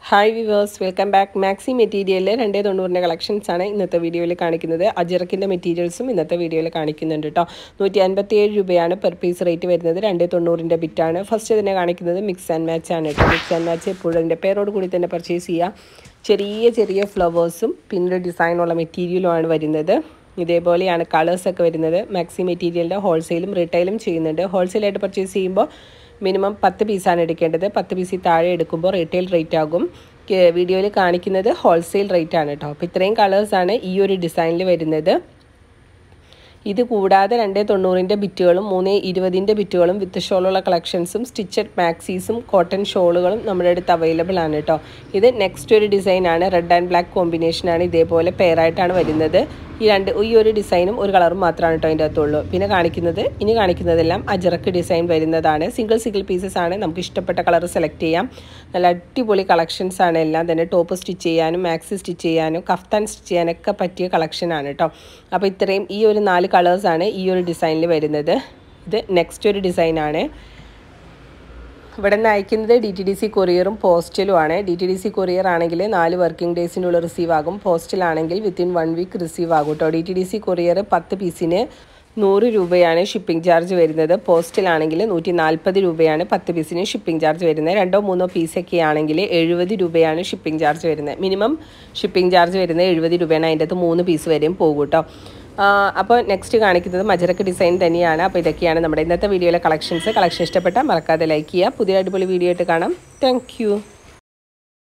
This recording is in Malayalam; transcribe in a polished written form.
Hi viewers, welcome back. Maxi മെറ്റീരിയലിൽ 290 കളക്ഷൻസാണ് ഇന്നത്തെ വീഡിയോയിൽ കാണിക്കുന്നത്. അജറക്കിൻ്റെ മെറ്റീരിയൽസും ഇന്നത്തെ വീഡിയോയിൽ കാണിക്കുന്നുണ്ട് കേട്ടോ. 157 രൂപയാണ് പെർ പീസ് റേറ്റ് വരുന്നത്. 290 ബിറ്റാണ്. ഫസ്റ്റ് തന്നെ കാണിക്കുന്നത് മിക്സ് ആൻഡ് മാച്ച് ആണ് കേട്ടോ. മിക്സ് ആൻഡ് മാച്ച് എപ്പോഴും അതിൻ്റെ പേരോട് കൂടി തന്നെ പർച്ചേസ് ചെയ്യുക. ചെറിയ ചെറിയ ഫ്ലവേഴ്സും പിന്നെ ഡിസൈനുള്ള മെറ്റീരിയലുമാണ് വരുന്നത്. ഇതേപോലെയാണ് കളേഴ്സൊക്കെ വരുന്നത്. മാക്സി മെറ്റീരിയലിൻ്റെ ഹോൾസെയിലും റീറ്റെയിലും ചെയ്യുന്നുണ്ട്. ഹോൾസെയിലായിട്ട് പർച്ചേസ് ചെയ്യുമ്പോൾ മിനിമം 10 പീസാണ് എടുക്കേണ്ടത്. 10 പീസിൽ താഴെ എടുക്കുമ്പോൾ റീറ്റെയിൽ റേറ്റ് ആകും. വീഡിയോയിൽ കാണിക്കുന്നത് ഹോൾസെയിൽ റേറ്റ് ആണ് കേട്ടോ. അപ്പോൾ ഇത്രയും കളേഴ്സാണ് ഈ ഒരു ഡിസൈനിൽ വരുന്നത്. ഇത് കൂടാതെ 290 ബിറ്റുകളും 320 ബിറ്റുകളും വിത്ത് ഷോളുള്ള കളക്ഷൻസും സ്റ്റിച്ചഡ് മാക്സീസും കോട്ടൺ ഷോളുകളും നമ്മുടെ അടുത്ത് അവൈലബിൾ ആണ് കേട്ടോ. ഇത് നെക്സ്റ്റ് ഒരു ഡിസൈനാണ്. റെഡ് ആൻഡ് ബ്ലാക്ക് കോമ്പിനേഷനാണ്. ഇതേപോലെ പെയറായിട്ടാണ് വരുന്നത്. ഈ ഒരു ഡിസൈനും ഒരു കളറും മാത്രമാണ് കേട്ടോ അതിൻ്റെ അകത്തുള്ളൂ. പിന്നെ ഇനി കാണിക്കുന്നതെല്ലാം അജറക്ക് ഡിസൈൻ വരുന്നതാണ്. സിംഗിൾ പീസസ് ആണ്. നമുക്ക് ഇഷ്ടപ്പെട്ട കളർ സെലക്ട് ചെയ്യാം. നല്ല അടിപൊളി കളക്ഷൻസ് ആണ്. എല്ലാം തന്നെ ടോപ്പ് സ്റ്റിച്ച് ചെയ്യാനും മാക്സി സ്റ്റിച്ച് ചെയ്യാനും കഫ്താൻ സ്റ്റിച്ച് ചെയ്യാനൊക്കെ പറ്റിയ കളക്ഷനാണ് കേട്ടോ. അപ്പോൾ ഇത്രയും ഈ ഒരു 4 കളേഴ്സാണ് ഈ ഒരു ഡിസൈനിൽ വരുന്നത്. ഇത് നെക്സ്റ്റ് ഒരു ഡിസൈനാണ്. ഇവിടെ നിന്ന് അയക്കുന്നത് DTDC കൊറിയറും പോസ്റ്റലും ആണ്. DTDC കൊറിയർ ആണെങ്കിൽ 4 വർക്കിംഗ് ഡേയ്സിനുള്ളിൽ റിസീവ് ആകും. പോസ്റ്റലാണെങ്കിൽ വിത്തിൻ 1 വീക്ക് റിസീവ് ആകും കേട്ടോ. DTDC കൊറിയർ 10 പീസിന് 100 രൂപയാണ് ഷിപ്പിംഗ് ചാർജ് വരുന്നത്. പോസ്റ്റലാണെങ്കിൽ 140 രൂപയാണ് 10 പീസിന് ഷിപ്പിംഗ് ചാർജ് വരുന്നത്. 2-3 പീസൊക്കെ ആണെങ്കിൽ 70 രൂപയാണ് ഷിപ്പിംഗ് ചാർജ് വരുന്നത്. മിനിമം ഷിപ്പിംഗ് ചാർജ് വരുന്നത് 70 രൂപയാണ്. അതിൻ്റെ അകത്ത് 3 പീസ് വരെയും പോകും കേട്ടോ. അപ്പോൾ നെക്സ്റ്റ് കാണിക്കുന്നത് മജറക്ക് ഡിസൈൻ തന്നെയാണ്. അപ്പോൾ ഇതൊക്കെയാണ് നമ്മുടെ ഇന്നത്തെ വീഡിയോയിലെ കളക്ഷൻ ഇഷ്ടപ്പെട്ടാൽ മറക്കാതെ ലൈക്ക് ചെയ്യുക. പുതിയ അടിപൊളി വീഡിയോ ആയിട്ട് കാണാം. താങ്ക്